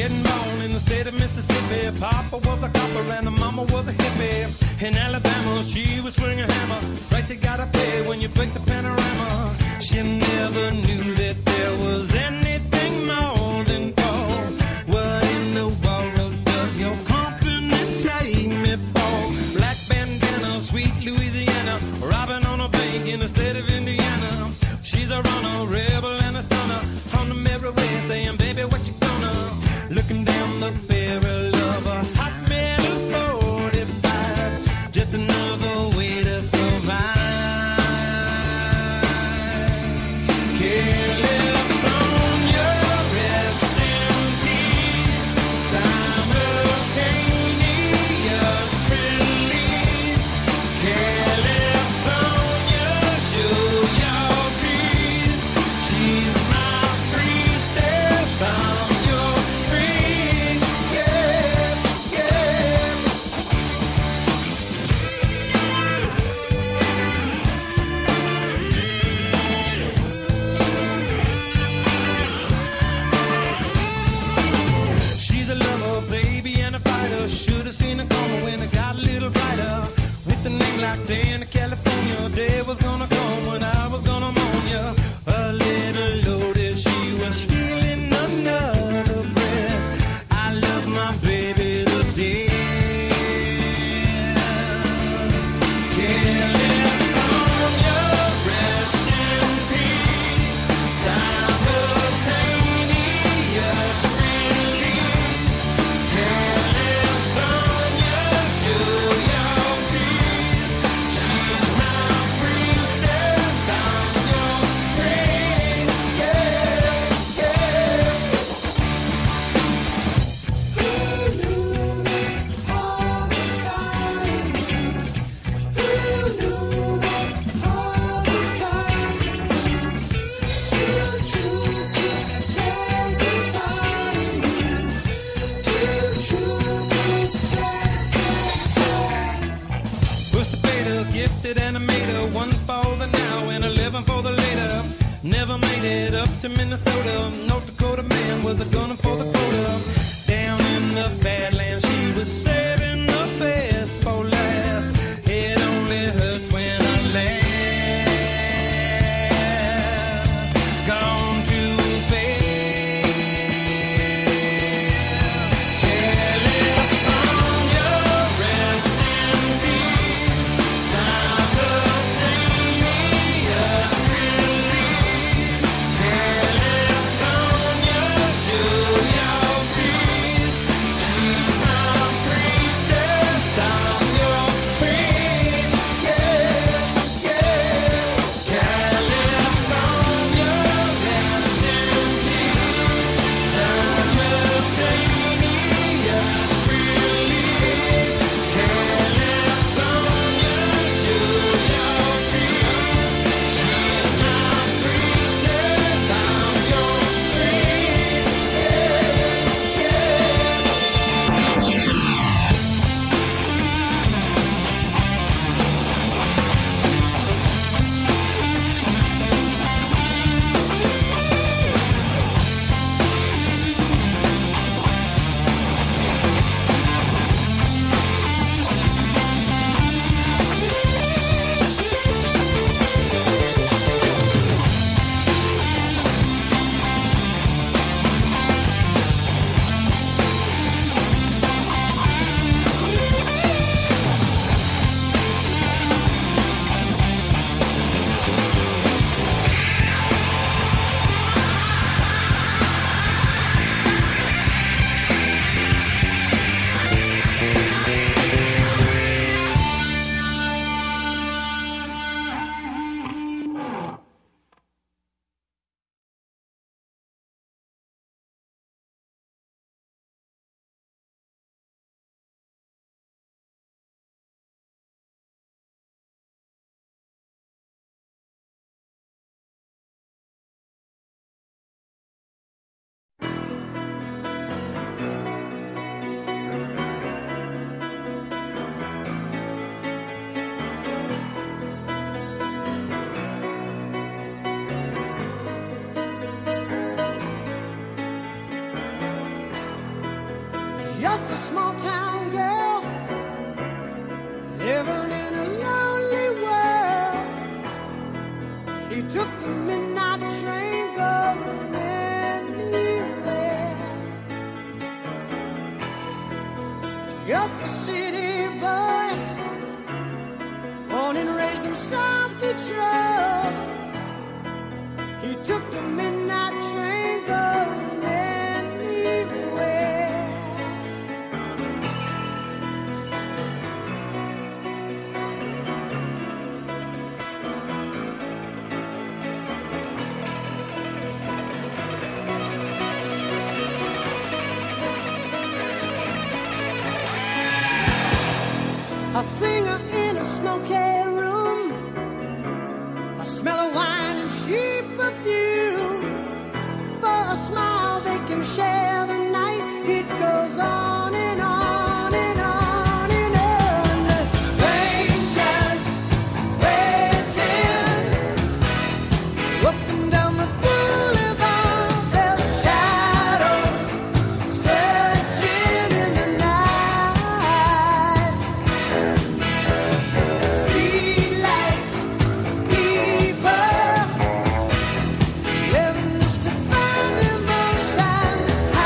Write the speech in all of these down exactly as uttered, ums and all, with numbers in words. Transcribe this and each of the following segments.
getting born in the state of Mississippi. Papa was a copper and the mama was a hippie. In Alabama, she was swinging a hammer. Price you gotta pay when you break the panorama. She never knew that there was anything more than gold. What in the world does your company take me for? Black bandana, sweet Louisiana, robbing on a bank in the state of Indiana. She's a runner, rebel and a stunner, on the merry way saying, baby, what you gonna? Looking down the barrel of a hot metal forty-five, just another way to survive. California, rest in peace. Simultaneous release. California, show your teeth. She's my priestess from your breeze. Yeah, yeah. She's a lover, baby, and a fighter. Should have seen it coming when it got a little brighter. With a name like Diana, California, day was gonna come when I was gonna mourn ya. A little loaded, she was stealing another breath. I love my baby to death. California, rest in peace. Simultaneous release. California, show your teeth. She's my priestess, I'm your praise. Yeah, yeah. Who knew that all was silent? Who knew that all was time to come? Too true to say goodbye to you. Too true to say, say, say. Pushed the fader, gifted animator, one for the now and eleven for the later. Never made it up to Minnesota. North Dakota man was a gunner for the quota. Down in the Badlands, she was saving the best for last. It only hurts when I laugh. Gone too fast. California, rest in peace. Simultaneous release. California, show your teeth. just a small town girl living in a lonely world. She took the midnight train going anywhere. Just a city boy, born and raised in South Detroit. He took the midnight train going anywhere. A singer in a smoky room, a smell of wine and cheap perfume. For a smile they can share the night. It goes on and on and on and on. Strangers waiting up and down the boulevard. Their shadows searching in the night. Streetlights, people living just to find emotion.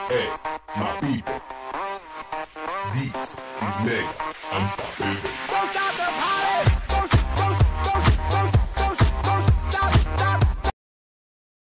Hey.